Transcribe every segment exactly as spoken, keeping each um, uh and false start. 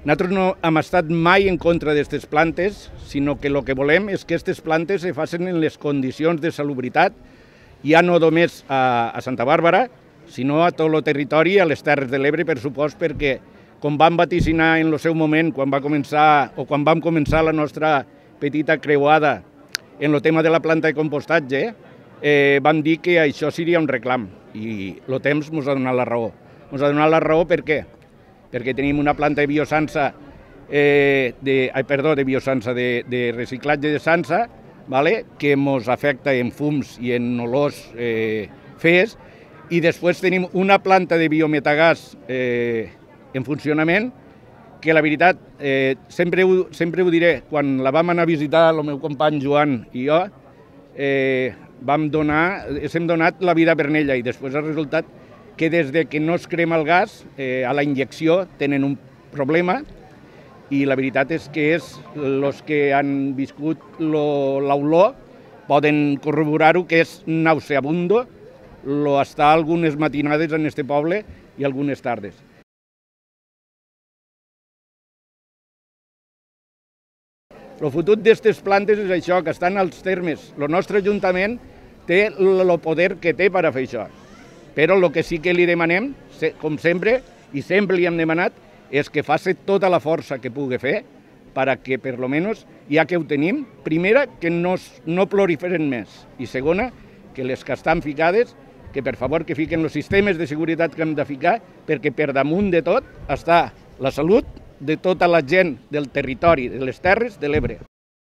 Nosaltres no hem estat mai en contra d'aquestes plantes, sinó que el que volem és que aquestes plantes se facin en les condicions de salubritat, ja no només a, a Santa Bàrbara, sinó a tot el territori, a les Terres de l'Ebre, per supost, perquè, com vam vaticinar en el seu moment, quan va començar, o quan vam començar la nostra petita creuada en el tema de la planta de compostatge, eh, vam dir que això seria un reclam, i el temps ens ha donat la raó. Ens ha donat la raó per què? Perquè tenim una planta de biosansa, eh, de, ai, perdó, de biosansa, de, de reciclatge de sansa, vale? Que ens afecta en fums i en olors eh, fees, i després tenim una planta de biometagàs eh, en funcionament, que la veritat, eh, sempre, ho, sempre ho diré, quan la vam anar a visitar el meu company Joan i jo, eh, vam donar, hem donat la vida per ella, i després ha resultat que des de que no es crema el gas, eh, a la injecció tenen un problema, i la veritat és que és els que han viscut l'olor poden corroborar-ho, que és nauseabundo lo estar algunes matinades en este poble i algunes tardes. El futur d'aquestes plantes és això, que estan als termes. El nostre Ajuntament té el poder que té per a fer això. Però el que sí que li demanem, com sempre, i sempre li hem demanat, és que faci tota la força que pugui fer perquè, per lo menos, ja que ho tenim, primera, que no, no proliferen més, i segona, que les que estan ficades, que per favor que fiquen els sistemes de seguretat que hem de ficar, perquè per damunt de tot està la salut de tota la gent del territori, de les Terres de l'Ebre.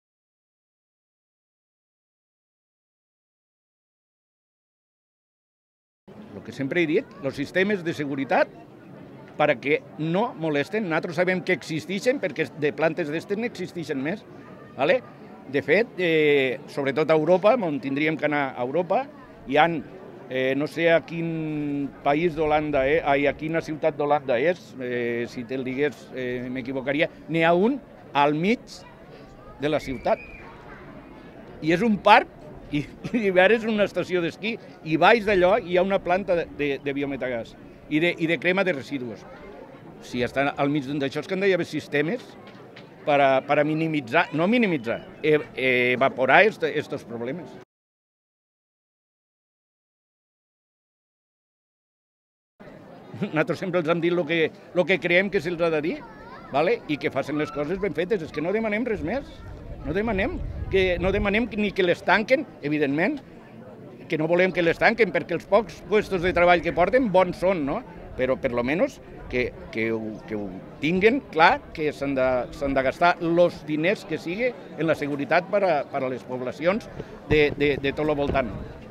El que sempre he dit, els sistemes de seguretat perquè no molesten. Nosaltres sabem que existeixen, perquè de plantes d'aquestes n'existeixen més. Vale? De fet, eh, sobretot a Europa, on tindríem que anar a Europa, hi ha, eh, no sé a quin país d'Holanda, eh, a quina ciutat d'Holanda és, eh, si te'l digués eh, m'equivocaria, n'hi ha un al mig de la ciutat. I és un parc, i d'hivern és una estació d'esquí, i baix d'allò hi ha una planta de, de, de biometagàs i de, i de crema de residus. Si estan al mig d'això, és que han d'haver sistemes per a, per a minimitzar, no minimitzar, e, evaporar aquests problemes. Nosaltres sempre els hem dit el que, el que creiem que se'ls ha de dir, vale? I que facin les coses ben fetes. És que no demanem res més. No demanem, que, no demanem ni que les tanquen, evidentment, que no volem que les tanquen, perquè els pocs puestos de treball que porten bons són, no? Però per lo menos que, que, ho, que ho tinguen clar, que s'han de, s'han de gastar els diners que sigui en la seguretat per a, per a les poblacions de, de, de tot el voltant.